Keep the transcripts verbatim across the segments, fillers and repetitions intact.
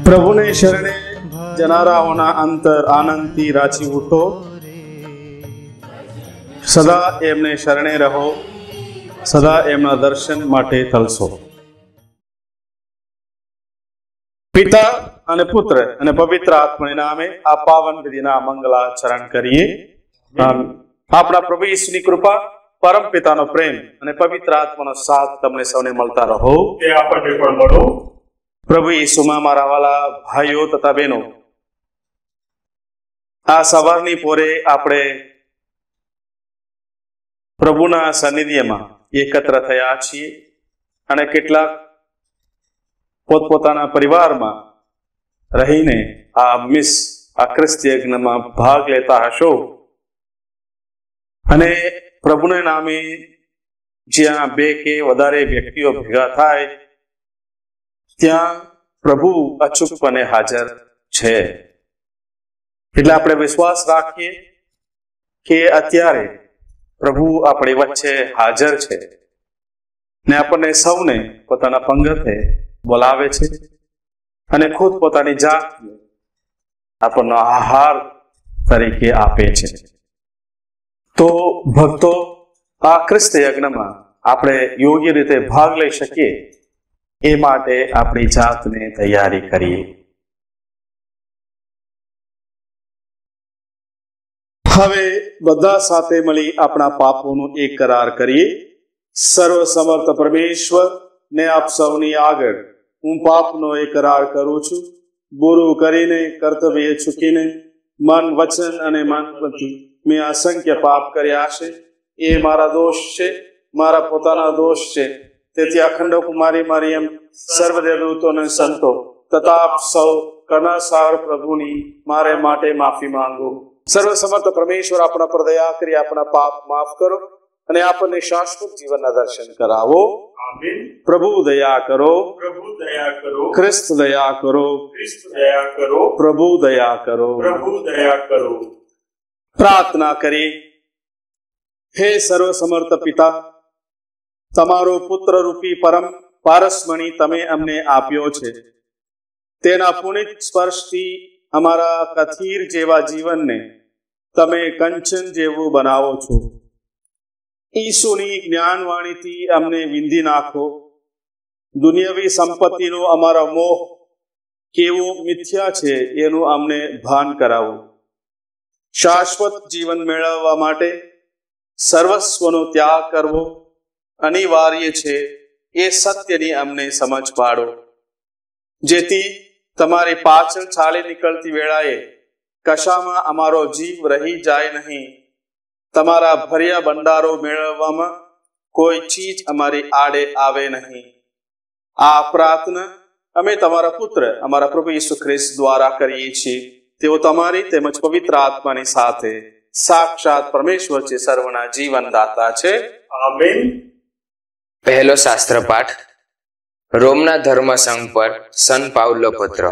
પ્રભુને શરણે જનારાઓના અંતર આનંદથી રાચી ઉઠો, સદા એમને શરણે રહો, સદા એમના દર્શન માટે તલસો. પિતા અને પુત્ર અને પવિત્ર આત્માના નામે આ પાવન વિધિના મંગલાચરણ કરીએ. આપણા પ્રભુ ઈસુની કૃપા, પરમ પિતાનો પ્રેમ અને પવિત્ર આત્માનો સાથ તમને સૌને મળતા રહો. તે આપણને પણ મળો. પ્રભુ ઈસુમાં મારા વાલા ભાઈઓ તથા બહેનો, આ સવારની પોરે આપણે પ્રભુના સાનિધ્યમાં એકત્ર થયા છીએ અને કેટલાક પોતપોતાના પરિવારમાં રહીને આ મિસ આ ખ્રિસ્તી યજ્ઞમાં ભાગ લેતા હશો. અને પ્રભુના નામે જ્યાં બે કે વધારે વ્યક્તિઓ ભેગા થાય ત્યાં પ્રભુ અચૂકપણે હાજર છે. એટલે આપણે વિશ્વાસ રાખીએ કે અત્યારે પ્રભુ આપણી વચ્ચે હાજર છે ને આપણને સૌને પોતાના પંગતે બોલાવે છે અને ખુદ પોતાની જાતને આપણનો આહાર તરીકે આપે છે. તો ભક્તો, આ ખ્રિસ્ત યજ્ઞમાં આપણે યોગ્ય રીતે ભાગ લઈ શકીએ એ માટે આપણી જાતને તૈયારી કરીએ. હવે બધા સાથે મળી આપણા પાપોનો એક કરાર કરીએ. સર્વ સમર્થ પરમેશ્વર ને આપ સૌની આગળ હું પાપનો એક કરાર કરું છું. બુરું કરીને, કર્તવ્ય ચૂકીને, મન, વચન અને મનથી મેં અસંખ્ય પાપ કર્યા છે. એ મારા દોષ છે, મારા પોતાના દોષ છે. તેથી અખંડ કુમારી મરિયમ, સર્વ દેવદૂતો અને સંતો તથા આપ સૌ કરુણાસાગર પ્રભુની મારે માટે માફી માંગુ. સર્વ સમર્થ પરમેશ્વર આપણા પર દયા કરી આપણા પાપ માફ કરો અને આપણને શાશ્વત જીવનના દર્શન કરાવો. આમીન. પ્રભુ દયા કરો, પ્રભુ દયા કરો, ખ્રિસ્ત દયા કરો, ખ્રિસ્ત દયા કરો, પ્રભુ દયા કરો. પ્રભુ દયા કરો. પ્રાર્થના કરી. હે સર્વ સમર્થ પિતા, તમારો પુત્ર રૂપી પરમ પારસમણી તમે અમને આપ્યો છે. તેના પુનિત સ્પર્શથી અમારા કથીર જેવા જીવનને તમે કંચન જેવું બનાવો છો. ઈસુની જ્ઞાનવાણીથી અમને વિંધી નાખો. દુનિયાવી સંપત્તિનો અમારો મોહ કેવો મિથ્યા છે એનું અમને ભાન કરાવો. શાશ્વત જીવન મેળવવા માટે સર્વસ્વનો ત્યાગ કરવો અનિવાર્ય છે એ સત્યની અમને સમજ પાડો, જેથી તમારી પાછળ ચાલી નીકળતી વેળાએ કશામાં અમારો જીવ રહી જાય નહીં. તમારા ભર્યા ભંડારો મેળવવામાં કોઈ ચીજ અમારી આડે આવે નહીં. આ પ્રાર્થના અમે તમારા પુત્ર અમારા પ્રભુ ઈસુ ખ્રિસ્ત દ્વારા કરીએ છીએ. તેઓ તમારી તેમજ પવિત્ર આત્માની સાથે સાક્ષાત પરમેશ્વર છે, સર્વના જીવનદાતા છે. આમીન. પહેલો શાસ્ત્ર પાઠ રોમના ધર્મસંઘ પર સન પાઉલો પત્ર.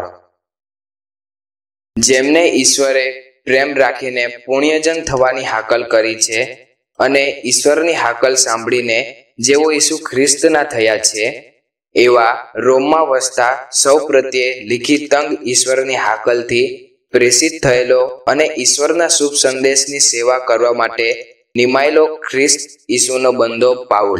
જેમને ઈશ્વરે પ્રેમ રાખીને પુણ્યજન થવાની હાકલ કરી છે અને ઈશ્વરની હાકલ સાંભળીને જેઓ ઈસુ ખ્રિસ્તના થયા છે, એવા રોમમાં વસતા સૌ પ્રત્યે લિખિત તંગ ઈશ્વરની હાકલથી પ્રેષિત થયેલો અને ઈશ્વરના શુભ સંદેશની સેવા કરવા માટે નિમાયેલો ખ્રિસ્ત ઈસુનો બંદો પાઉલ.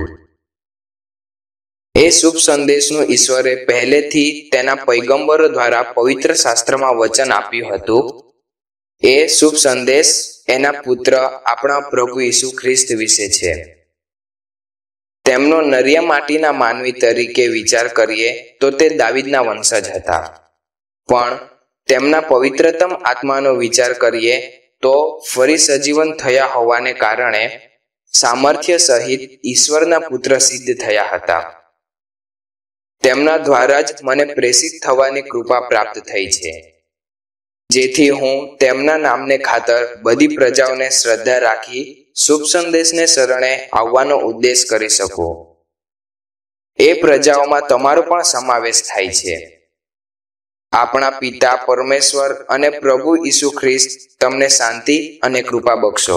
એ શુભ સંદેશનું ઈશ્વરે પહેલેથી તેના પૈગંબરો દ્વારા પવિત્ર શાસ્ત્રમાં વચન આપ્યું હતું. એ શુભ સંદેશ એના પુત્ર આપણા પ્રભુ ઈસુ ખ્રિસ્ત વિશે છે. તેમનો નરિયા માટીના માનવી તરીકે વિચાર કરીએ તો તે દાવીદના વંશજ હતા, પણ તેમના પવિત્રતમ આત્માનો વિચાર કરીએ તો ફરી સજીવન થયા હોવાને કારણે સામર્થ્ય સહિત ઈશ્વરના પુત્ર સિદ્ધ થયા હતા. તેમના દ્વારા જ મને પ્રેષિત થવાની કૃપા પ્રાપ્ત થઈ છે, જેથી હું તેમના નામને ખાતર બધી પ્રજાઓને શ્રદ્ધા રાખી શુભ સંદેશને શરણે આવવાનો ઉદ્દેશ કરી શકું. એ પ્રજાઓમાં તમારો પણ સમાવેશ થાય છે. આપણા પિતા પરમેશ્વર અને પ્રભુ ઈસુ ખ્રિસ્ત તમને શાંતિ અને કૃપા બક્ષો.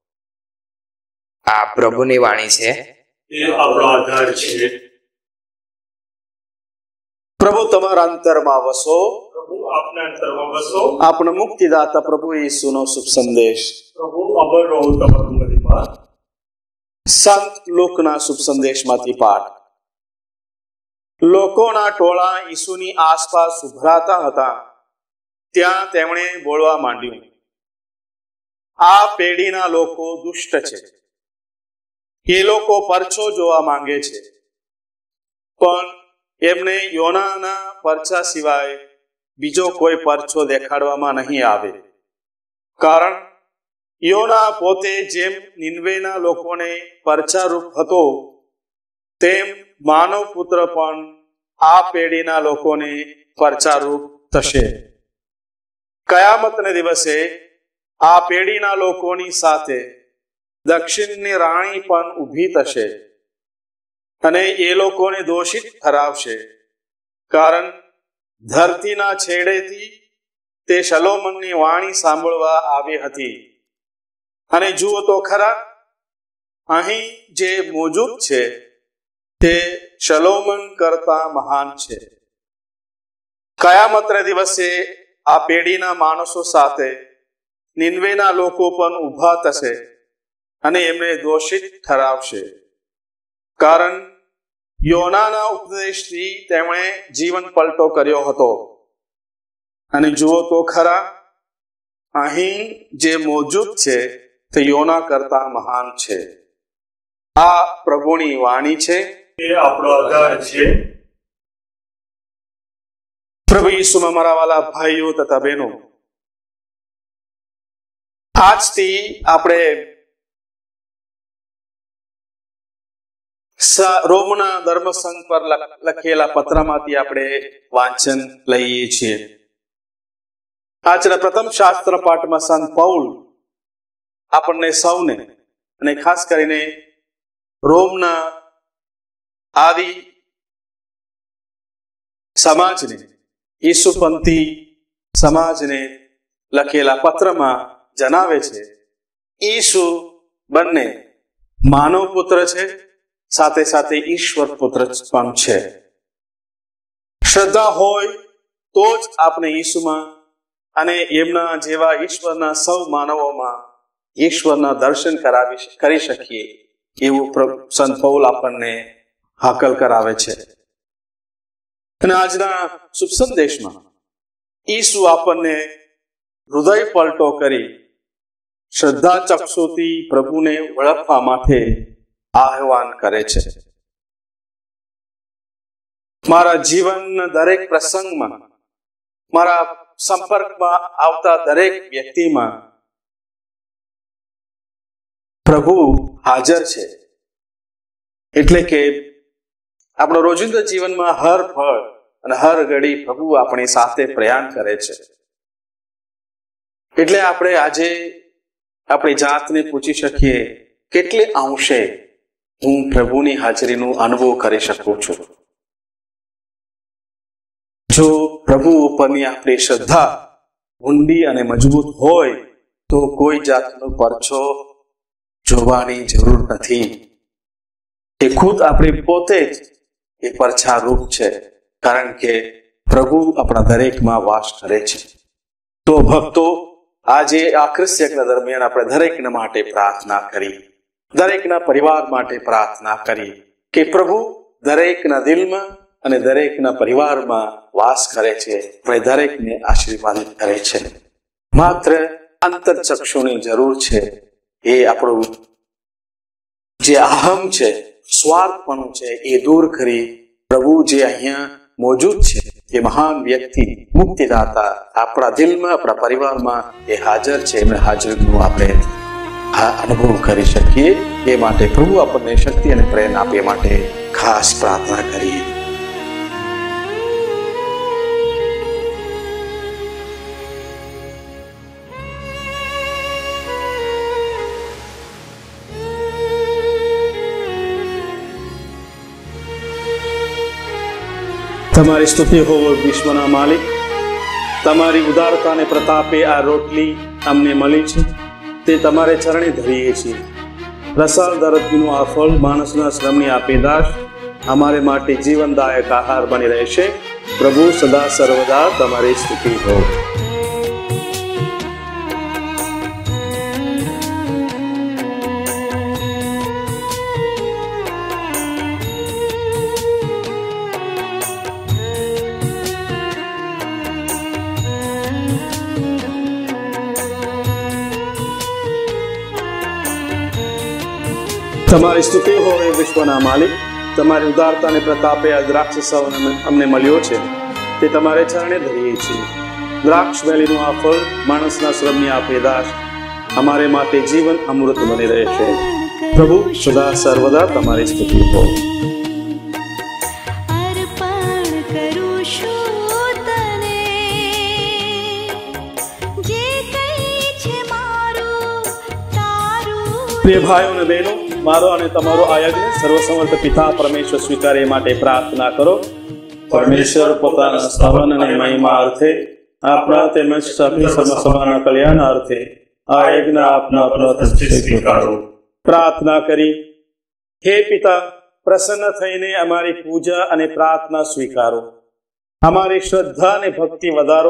આ પ્રભુની વાણી છે. એ આપણો આધાર છે. પ્રભુ તમારા અંતરમાં વસો. આપના અંતરમાં વસો. આપણા મુક્તિદાતા પ્રભુ ઈસુનો શુભ સંદેશ. પ્રભુ અમર રહો તમારું મહિમા. સંત લુકના શુભ સંદેશમાંથી પાઠ. લોકોના ટોળા ઈસુની આસપાસ ઉભરાતા હતા ત્યાં તેમણે બોલવા માંડ્યું, આ પેઢીના લોકો દુષ્ટ છે. એ લોકો પરચો જોવા માંગે છે, પણ એમને યોનાના પરચા સિવાય બીજો કોઈ પરચો દેખાડવામાં નહીં આવે. કારણ યોના પોતે જેમ નિનવેના લોકોને પરચારૂપ હતો, તેમ માનવ પુત્ર પણ આ પેઢીના લોકોને પરચારૂપ થશે. કયામતને દિવસે આ પેઢીના લોકોની સાથે દક્ષિણની રાણી પણ ઊભી થશે અને એ લોકોને દોષિત ઠરાવશે. કારણ ધરતીના છેડેથી તે શલોમનની વાણી સાંભળવા આવી હતી, અને જુઓ તો ખરા, અહીં જે મોજૂદ છે તે શલોમન કરતા મહાન છે. કયામતના દિવસે આ પેઢીના માણસો સાથે નિનવેના લોકો પણ ઊભા થશે અને એમને દોષિત ઠરાવશે. કારણ યોનાના ઉપદેશથી તેમણે જીવન પલટો કર્યો હતો. અને જુઓ તો ખરા, અહીં જે મોજૂદ છે તે યોના કરતા મહાન છે. આ પ્રભુની વાણી છે. એ આપણો આધાર છે. પ્રભુ ઈસુમાં મારા વાલા ભાઈઓ તથા બહેનો, આજથી આપણે રોમના ધર્મસંઘ પર લખેલા પત્રમાંથી આપણે વાંચન લઈએ છીએ. આજના પ્રથમ શાસ્ત્ર પાઠમાં સંત પૌલ આપણને સૌને, અને ખાસ કરીને રોમના આદિ સમાજને, ઈસુપંથી સમાજને લખેલા પત્રમાં જણાવે છે, ઈસુ બંને માનવ પુત્ર છે, સાથે સાથે ઈશ્વર પુત્ર પણ છે. શ્રદ્ધા હોય તો જ આપણે ઈસુમાં અને એમના જેવા ઈશ્વરના સૌ માનવોમાં ઈશ્વરના દર્શન કરાવી કરી શકીએ, એવું સંત પૌલ આપણને હાકલ કરાવે છે. અને આજના શુભ સંદેશમાં ઈસુ આપણને હૃદય પલટો કરી શ્રદ્ધા ચક્ષુથી પ્રભુને ઓળખવા માટે આહ્વાન કરે છે. મારા જીવનના દરેક પ્રસંગમાં, મારા સંપર્કમાં આવતા દરેક વ્યક્તિમાં પ્રભુ હાજર છે. એટલે કે આપણા રોજિંદા જીવનમાં હર પળ અને હર ઘડી પ્રભુ આપણી સાથે પ્રયાણ કરે છે. એટલે આપણે આજે આપણી જાતને પૂછી શકીએ, કેટલે અંશે હું પ્રભુની હાજરીનો અનુભવ કરી શકું છું. જો પ્રભુ ઉપરની આપણી શ્રદ્ધા ઊંડી અને મજબૂત હોય તો કોઈ જાતનો પરચો જોવાની જરૂર નથી. એ ખુદ આપણે પોતે જ એ પરછા રૂપ છે, કારણ કે પ્રભુ આપણા દરેકમાં વાસ કરે છે. તો ભક્તો, આજે આ ક્રિસ્તયજ્ઞ દરમિયાન આપણે દરેકના માટે પ્રાર્થના કરી, દરેકના પરિવાર માટે પ્રાર્થના કરી કે પ્રભુ દરેકના દિલમાં અને દરેકના પરિવારમાં વાસ કરે છે, અને દરેકને આશીર્વાદિત કરે છે. માત્ર અંતરચક્ષુની જરૂર છે. એ આપણું જે અહમ છે, સ્વાર્થપણું છે, એ દૂર કરી પ્રભુ જે અહીંયા મોજૂદ છે, એ મહાન વ્યક્તિ, મુક્તિદાતા આપણા દિલમાં, આપણા પરિવારમાં એ હાજર છે, એમને હાજરીનું આપણે આ અનુભવ કરી શકીએ. એ માટે પ્રભુ આપણને શક્તિ અને પ્રેરણા આપે માટે ખાસ પ્રાર્થના કરીએ. તમારી સ્તુતિ હોવો વિશ્વના માલિક. તમારી ઉદારતા અને પ્રતાપે આ રોટલી અમને મળી છે, તે તમારે ચરણે ધરીએ છીએ. રસાળ દરદનું આ ફળ માણસના શ્રમની આ પેદાશ અમારે માટે જીવનદાયક આહાર બની રહેશે. પ્રભુ સદા સર્વદા તમારી સ્તુતિ હો. તમારી સ્તુતિ હો એ વિશ્વના માલિક. તમારી ઉદારતા અને પ્રતાપે આ દ્રાક્ષ અમને મળ્યો છે તે તમારે ચરણે ધરીએ છીએ. દ્રાક્ષ વેલીનું આ ફળ, માણસના શ્રમની આ પેદાશ અમારે માટે જીવન અમૃત બની રહેશે. પ્રભુ સદા સર્વદા તમારી સ્તુતિ હો. પ્રિય ભાઈઓ અને બહેનો, મારો અને તમારો આ યજ્ઞ સર્વસમર્થ પિતા પરમેશ્વર સ્વીકારે માટે પ્રાર્થના કરો. પરમેશ્વર પોતાના સ્થાપન અને મહિમા અર્થે આપણા તેમજ સભ્ય સભાના કલ્યાણ અર્થે આ યજ્ઞ આપના પ્રત્યે સ્વીકારો. પ્રાર્થના કરી. હે પિતા, પ્રસન્ન થઈને અમારી પૂજા અને પ્રાર્થના સ્વીકારો. અમારી શ્રદ્ધા અને ભક્તિ વધારો,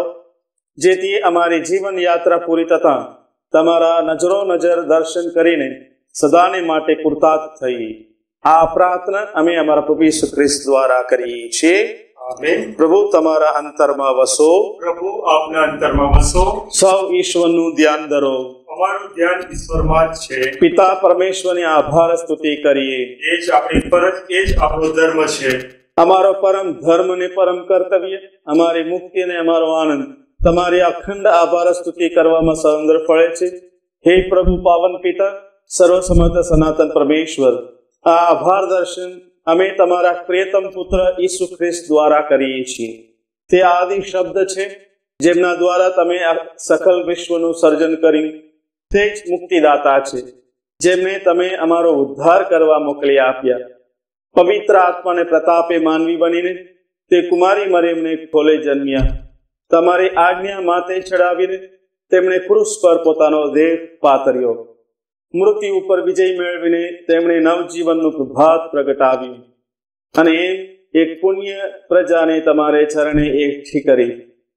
જેથી અમારી જીવન યાત્રા પૂરી થતા તમારા નજરો નજર દર્શન કરીને સદાને માટે કૃતાર્થ થઈ. આ પ્રાર્થના અમે અમારા પ્રભુ ઈસુ ખ્રિસ્ત દ્વારા કરીએ છીએ. આમેન. પ્રભુ તમારા અંતરમાં વસો. પ્રભુ આપના અંતરમાં વસો. સૌ ઈશ્વરનું ધ્યાન ધરો. અમારું ધ્યાન ઈશ્વરમાં જ છે. પિતા પરમેશ્વરની આભાર સ્તુતિ કરીએ. એ જ આપણી ફરજ, એ જ આપણો ધર્મ છે. અમારો પરમ ધર્મ ને પરમ કર્તવ્ય, અમારી મુક્તિ અને અમારો આનંદ તમારી અખંડ આભાર સ્તુતિ કરવામાં સહંદર ફળે છે. હે પ્રભુ પાવન પિતા, સર્વસમર્થ સનાતન પરમેશ્વર, આ આભાર દર્શન અમે તમારા પ્રિયતમ પુત્ર ઈસુ ખ્રિસ્ત દ્વારા કરીએ છીએ. તે આદિ શબ્દ છે, જેમના દ્વારા તમે આ સકલ વિશ્વનું સર્જન કર્યું. તે જ મુક્તિદાતા છે, જેમને તમે અમારો ઉદ્ધાર કરવા મોકલી આપ્યા. પવિત્ર આત્માને પ્રતાપે માનવી બનીને તે કુમારી મરિયમને ખોલે જન્મ્યા. તમારી આજ્ઞા માથે ચડાવીને તેમણે ક્રૂસ પર પોતાનો દેહ પાતર્યો. મૃત્યુ ઉપર વિજય મેળવીને તેમણે નવજીવનનું પ્રભાત પ્રગટાવ્યું અને એમ એક પુણ્ય પ્રજાને તમારે ચરણે એકઠી કરી.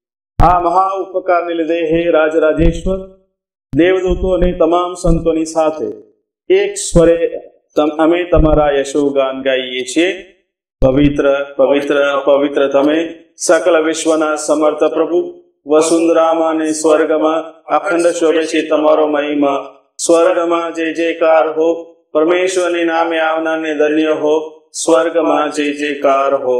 આ મહા ઉપકારને લીધે હે રાજરાજેશ્વર, દેવદૂતો અને તમામ સંતોની સાથે એક સ્વરે અમે તમારા યશોગાન ગાઈએ છીએ. પવિત્ર પવિત્ર પવિત્ર તમે સકલ વિશ્વના સમર્થ પ્રભુ. વસુંધરામાં અને સ્વર્ગમાં અખંડ શોભે છે તમારો મહિમા. સ્વર્ગમાં જય જયકાર હો. પરમેશ્વરની નામે આવનારને ધન્ય હો. સ્વર્ગમાં જય જયકાર હો.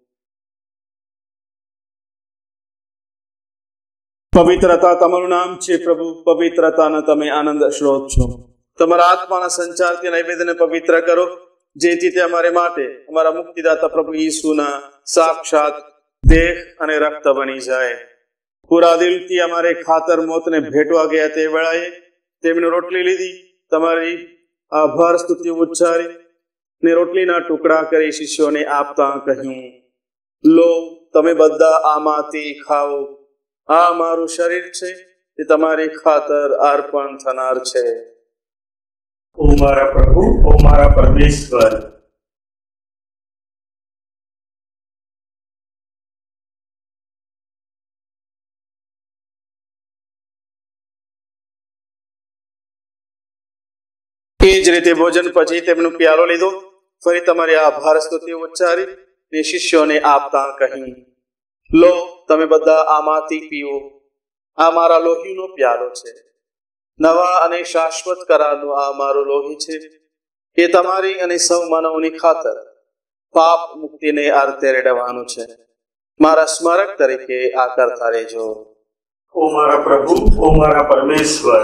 પવિત્રતા તમારું નામ છે પ્રભુ. પવિત્રતાના તમે આનંદ સ્ત્રોત છો. તમારા આત્માના સંચારથી નૈવેદ્યને પવિત્ર કરો, જેથી તે અમારે માટે અમારા મુક્તિદાતા પ્રભુ ઈસુના સાક્ષાત દેહ અને રક્ત બની જાય. પૂરા દિલથી અમારે ખાતર મોતને ભેટવા ગયા તે વેળાએ તેમણે રોટલી લીધી, તમારી આભાર સ્તુતિ ઉચ્ચારી ને રોટલીના ટુકડા કરી શિષ્યોને આપતા કહ્યું, લો, તમે બધા આમાંથી ખાઓ. આ મારું શરીર છે, તે તમારી ખાતર અર્પણ થનાર છે. ઓ મારા પ્રભુ, ઓ મારા પરમેશ્વર. એ જ રીતે ભોજન પછી તેમનો પ્યાલો લીધો, ફરી તમારી આભાર સ્તુતિ ઉચ્ચારી ને શિષ્યોને આપતા કહ્યું, લો, તમે બધા આમાંથી પીઓ. આ મારા લોહીનો પ્યાલો છે, નવા અને શાશ્વત કરારનું આ મારું લોહી છે. એ તમારી અને સૌ માનવોની ખાતર પાપ મુક્તિને અર્થે રેડવાનું છે. મારા સ્મારક તરીકે આ કરતા રહેજો. ઓ મારા પ્રભુ, ઓ મારા પરમેશ્વર.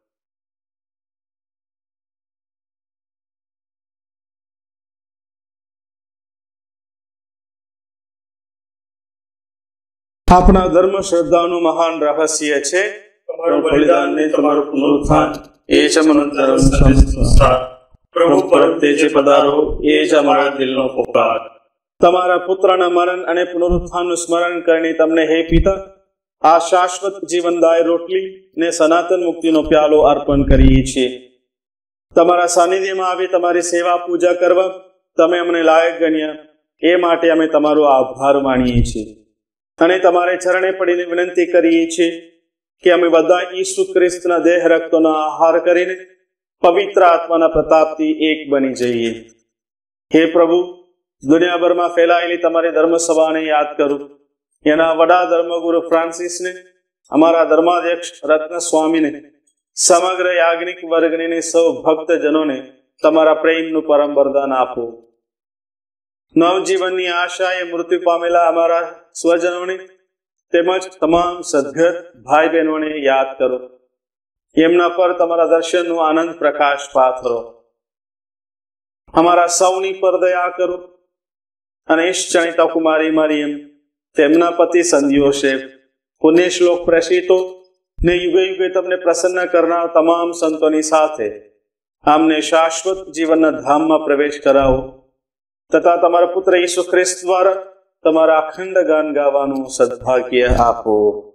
આપણા ધર્મ શ્રદ્ધાનું મહાન રહસ્ય છે તમારું બલિદાન ને તમારું પુનરુત્થાન, એ જ અમારું ધર્મ સંસ્કાર. પ્રભુ પરમ તેજે પધારો, એ જ અમારા દિલનો પુકાર. તમારા પુત્રના મરણ અને પુનરુત્થાનનું સ્મરણ કરીને તમને હે પિતા આ શાશ્વત જીવનદાય રોટલી ને સનાતન મુક્તિનો પ્યાલો અર્પણ કરીએ છીએ. તમારા સાનિધ્યમાં આવી તમારી સેવા પૂજા કરવા તમે અમને લાયક ગણ્યા, એ માટે અમે તમારો આભાર માનીએ છીએ અને તમારે ચરણે પડીને વિનંતી કરીએ છીએ કે અમે બધા ઈસુ ખ્રિસ્તના દેહ રક્તોનો આહાર કરીને પવિત્ર આત્માના પ્રતાપથી એક બની જઈએ. હે પ્રભુ, દુનિયાભરમાં ફેલાયેલી તમારી ધર્મસભાને યાદ કરું. એના વડા ધર્મગુરુ ફ્રાન્સિસને, અમારા ધર્માધ્યક્ષ રત્ન સ્વામીને, સમગ્ર યાજ્ઞિક વર્ગને, સૌ ભક્તજનોને તમારા પ્રેમનું પરમ વરદાન આપો. નવજીવનની આશાએ મૃત્યુ પામેલા અમારા સ્વજનોને તેમજ તમામ સદગત ભાઈ બહેનોને યાદ કરો. એમના પર તમારા દર્શનનો આનંદ પ્રકાશ પાથરો. અમારા સૌની પર દયા કરો અને ઈશ્ચણિતા કુમારી મરિયમ, તેમના પતિ સંત યોસેફ, પુણ્યશ્લોક પ્રેષિતો ને યુગે યુગે તમને પ્રસન્ન કરનાર તમામ સંતોની સાથે આમને શાશ્વત જીવનના ધામમાં પ્રવેશ કરાવો તથા તમારા પુત્ર ઈસુ ખ્રિસ્ત દ્વારા તમારા અખંડ ગાન ગાવાનું સદભાગ્ય આપો.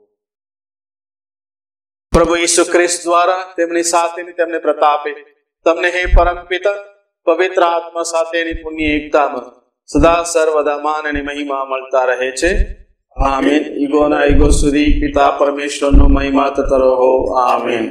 પ્રભુ ઈસુ ખ્રિસ્ત દ્વારા તેમની સાથેની તેમને પ્રતાપે તમને હે પરમ પિતા પવિત્ર આત્મા સાથેની પુણ્ય એકતામાં સદા સર્વદા માન અને મહિમા મળતા રહે છે. આમીન. ઈગોના ઈગો સુધી પિતા પરમેશ્વરનો મહિમા થતો રહો. આમીન.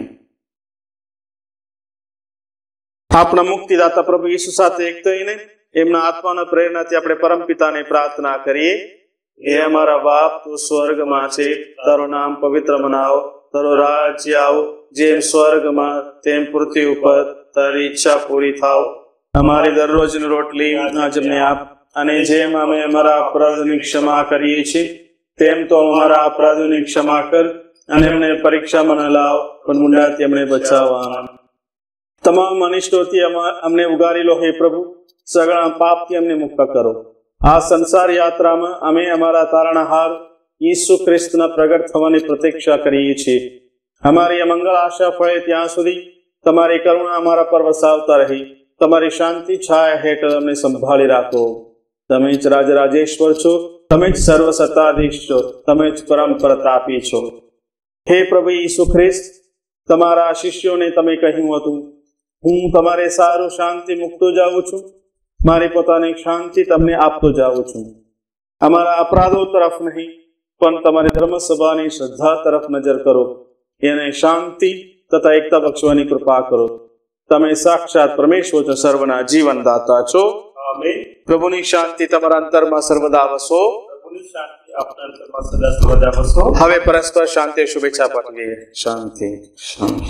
આપણા મુક્તિદાતા પ્રભુ ઈસુ સાથે એક થઈને એમના આત્માના પ્રેરણાથી આપણે પરમ પિતાને પ્રાર્થના કરીએ. હે અમારા બાપ, તું સ્વર્ગમાં છે, તારું નામ પવિત્ર મનાવો, તારું રાજ્ય આવો, જેમ સ્વર્ગમાં તેમ પૃથ્વી ઉપર તારી ઈચ્છા પૂરી થાવ. અમારી દરરોજની રોટલી આજ અમને આપ, અને જેમ અમે અમારા અપરાધોની ક્ષમા કરીએ છીએ તેમ તો અમારા અપરાધોની ક્ષમા કર, અને અમને પરીક્ષામાં ન લાવ પણ મૂંડાથી અમને બચાવવા. તમામ અનિષ્ટોથી અમને ઉગારી લો હે પ્રભુ, સગળા પાપથી અમને મુક્ત કરો. આ સંસાર યાત્રામાં અમે અમારા તારણહાર ઈસુ ખ્રિસ્તના પ્રગટ થવાની પ્રતીક્ષા કરીએ છીએ. અમારી અમંગળ આશા ફળે ત્યાં સુધી તમારી કરુણા અમારા પર વસાવતા રહી તમારી શાંતિ છાયા હેઠળ અમને સંભાળી રાખો. તમે જ રાજરાજેશ્વર છો, તમે જ સર્વ સત્તાધીશ છો, તમે જ પરમ પ્રતાપી છો. હે પ્રભુ ઈસુ ખ્રિસ્ત, તમારા શિષ્યોને તમે કહ્યું હતું, હું તમારે સારું શાંતિ મૂકતો જાઉં છું, મારી પોતાની શાંતિ તમને આપતો જાઉં છું. અમારા અપરાધો તરફ નહીં પણ તમારી ધર્મસભાની શ્રદ્ધા તરફ નજર કરો. એને શાંતિ તથા એકતા બક્ષવાની કૃપા કરો. તમે સાક્ષાત પરમેશ્વર છો, સર્વના જીવનદાતા છો. આમીન. પ્રભુની શાંતિ તમારા અંતરમાં સર્વદા વસો. પ્રભુની શાંતિ આપણા અંતરમાં સદા સર્વદા વસો. હવે પરસ્પર શાંતિ શુભેચ્છા પાઠવીએ. શાંતિ શાંતિ.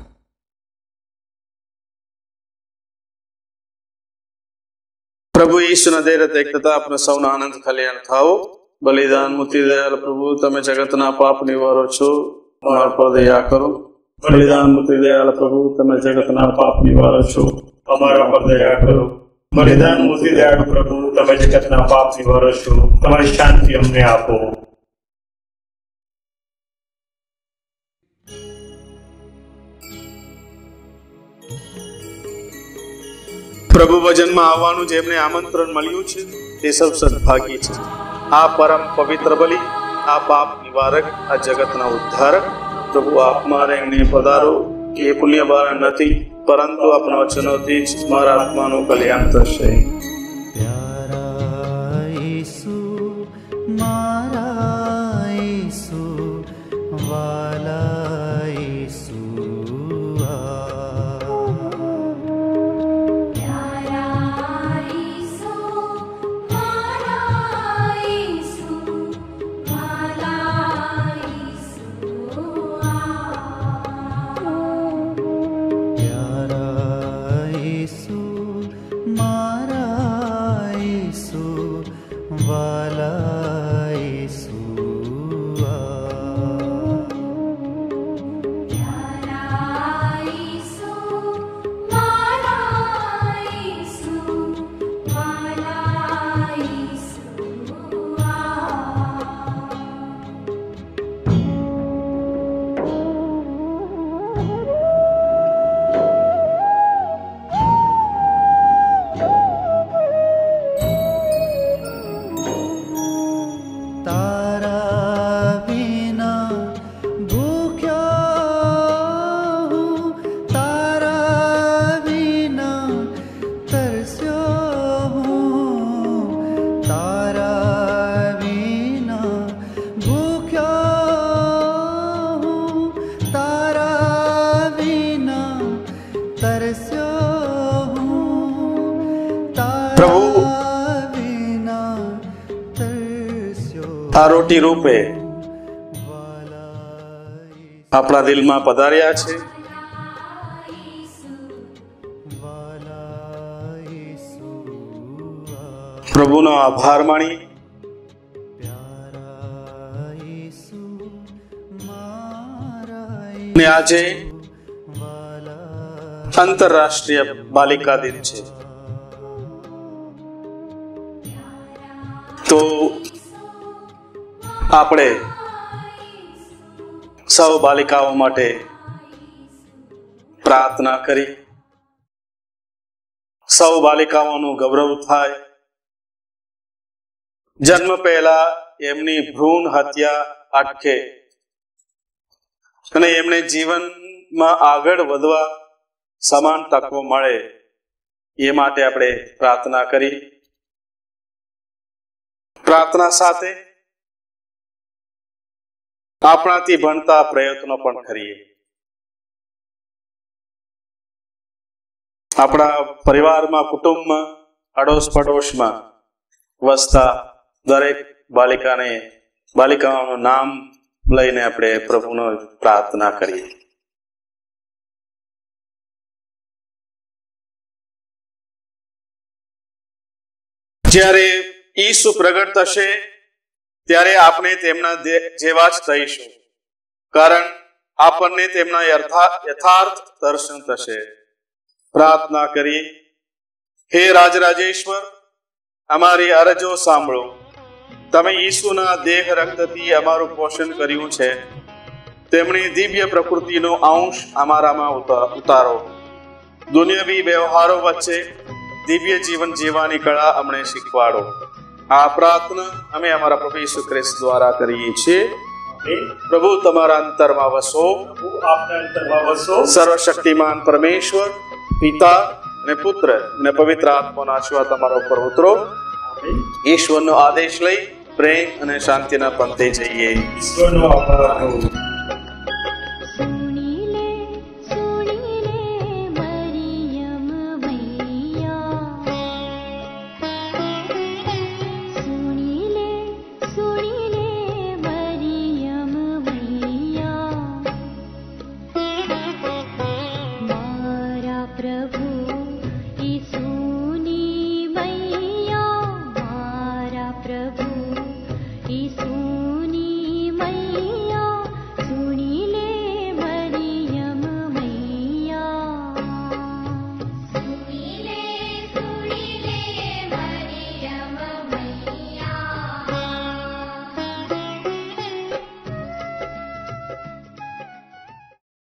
પ્રભુ ઈસુના દેહ એક તથા આપણે સૌના આનંદ કલ્યાણ થાઓ. બલિદાન મુક્તિ દયાલ પ્રભુ, તમે જગતના પાપ નિવારો છો, અમારા પર દયા કરો. બલિદાન મુક્તિ દયાલ પ્રભુ, તમે જગતના પાપ નિવારો છો, અમારા પર દયા કરો. બલિદાન મુક્તિ દયાળ પ્રભુ, તમે જગતના પાપ નિવારો છો, તમારી શાંતિ અમને આપો. પ્રભુ ભજનમાં આવવાનું જેમને આમંત્રણ મળ્યું છે તે સૌ સદભાગી છે. આ પરમ પવિત્ર બલિ, આ પાપ નિવારક, આ જગતના ઉદ્ધારક પ્રભુ, આપમાં એમને પધારો. એ પુણ્ય બાર નથી પરંતુ આપણા વચનોથી જ મારા આત્માનું કલ્યાણ થશે. આ રોટી રૂપે આપણા દિલમાં પધાર્યા છે. પ્રભુનો આભાર માણી ને આજે આંતરરાષ્ટ્રીય બાલિકા દિન છે. તો આપણે સૌ બાલિકાઓ માટે પ્રાર્થના કરી સૌ બાલિકાઓનું ગૌરવ થાય. જન્મ પહેલા એમની ભ્રૂણ હત્યા અટકે અને એમને જીવનમાં આગળ વધવા સમાન તકો મળે એ માટે આપણે પ્રાર્થના કરી. પ્રાર્થના સાથે આપણાથી બનતા પ્રયત્નો પણ કરીએ. આપણા પરિવારમાં, કુટુંબમાં, અડોશ પડોશમાં વસતા દરેક બાલિકાને બાલિકાઓનું નામ લઈને આપણે પ્રભુનો પ્રાર્થના કરીએ. જ્યારે ઈસુ પ્રગટ થશે ત્યારે આપણે તેમના જેવા જ થઈશું, કારણ આપણને તેમના યથાર્થ દર્શન થશે. પ્રાર્થના કરીએ. હે રાજરાજેશ્વર, અમારી અરજો સાંભળો. તમે ઈસુના દેહ રક્તથી અમારું પોષણ કર્યું છે. તેમની દિવ્ય પ્રકૃતિનો અંશ અમારામાં ઉતારો. દુનિયાવી વ્યવહારો વચ્ચે દિવ્ય જીવન જીવવાની કળા અમને શીખવાડો. આ પ્રાર્થના અમે અમારા પ્રભુ ઈસુ ખ્રિસ્ત દ્વારા કરીએ છીએ. પ્રભુ તમારા અંતરમાં વસો. આપના અંતરમાં વસો. સર્વશક્તિમાન પરમેશ્વર પિતા અને પુત્ર અને પવિત્ર આત્માનો આશીર્વાદ તમારા ઉપર ઉતરો. ઈશ્વરનો આદેશ લઈ પ્રેમ અને શાંતિના પંથે જઈએ. ઈશ્વરનો આભાર. प्रभु